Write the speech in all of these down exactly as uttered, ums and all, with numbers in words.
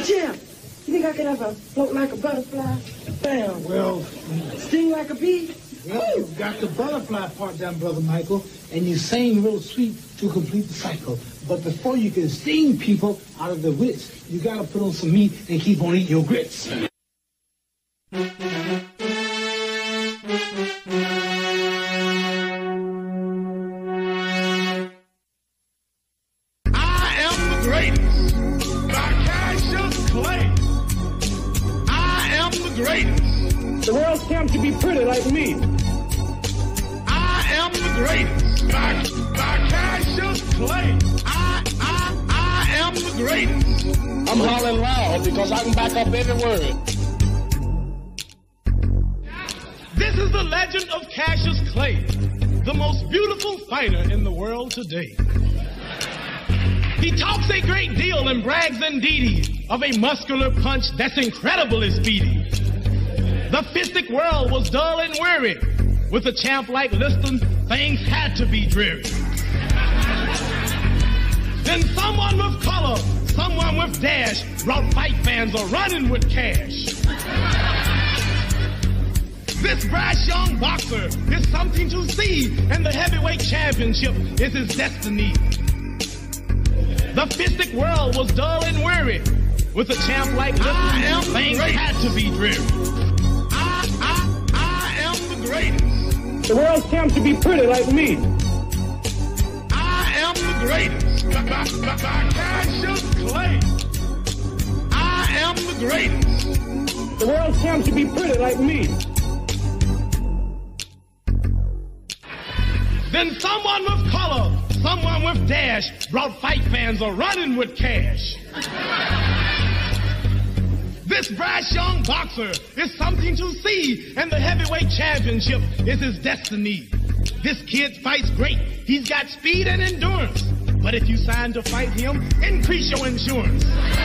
Champ, you think I could ever float like a butterfly? Bam. Well, sting like a bee? Well, you've got the butterfly part down, Brother Michael, and you sing real sweet to complete the cycle. But before you can sting people out of their wits, you got to put on some meat and keep on eating your grits. The world's come to be pretty like me. I am the greatest. By, by Cassius Clay. I, I, I am the greatest. I'm hollering loud because I can back up every word. This is the legend of Cassius Clay, the most beautiful fighter in the world today. He talks a great deal and brags indeedy of a muscular punch that's incredibly speedy. The fistic world was dull and weary. With a champ like Liston, things had to be dreary. Then someone with color, someone with dash, brought fight fans a running with cash. This brash young boxer is something to see, and the heavyweight championship is his destiny. The fistic world was dull and weary. With a champ like Liston, things great. had to be dreary. Greatest. The world's come to be pretty like me. I am the greatest. By, by, by Cassius Clay. I am the greatest. The world's come to be pretty like me. Then someone with color, someone with dash, brought fight fans a running with cash. This brash young boxer is something to see, and the heavyweight championship is his destiny. This kid fights great. He's got speed and endurance. But if you sign to fight him, increase your insurance.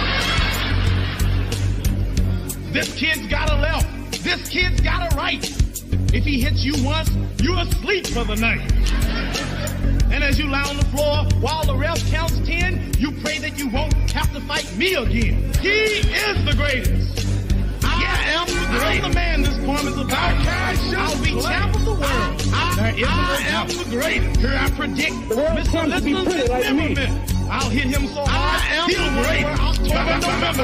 This kid's got a left. This kid's got a right. If he hits you once, you're asleep for the night. And as you lie on the floor while the ref counts ten, you pray that you won't have to fight me again. He is the greatest. I yeah, am the greatest. I'm the man this poem is about. I'll be champ of the world. I, there isn't I no am the greatest. Here I predict the world Mister comes to be pretty like me. I'll hit him so hard. I am the greatest. October, November.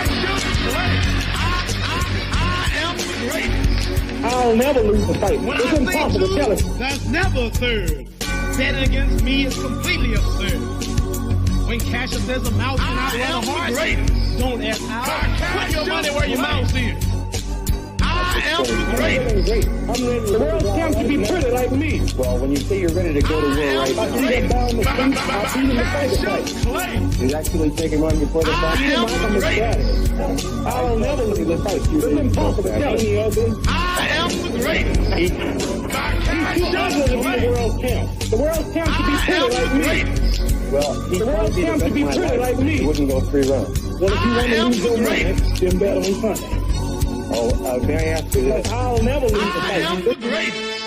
I, I, I am the greatest. I'll never lose the fight. When it's I impossible to tell it. There's never a third. Betting against me is completely absurd. When Cassius says a mouse and I run a horse, don't ask how. Put your money where your mouth is. I am the greatest. I'm ready. The world's come to be pretty like me. Well, when you say you're ready to go to war right now, I'll get down the street. I'll beat him before the fight. He's actually taking one before the fight. I am the greatest. I'll never lose the fight. It's impossible to tell me, ugly. I am the greatest. He's too ugly to be the world champ. The world's come to be pretty like me. Well, the world's come to be pretty like me. He wouldn't go three rounds. Well, if you want to lose your money, then bet on Sunday. Oh, uh, may I ask you this? I'll never lose the I fight. am the greatest.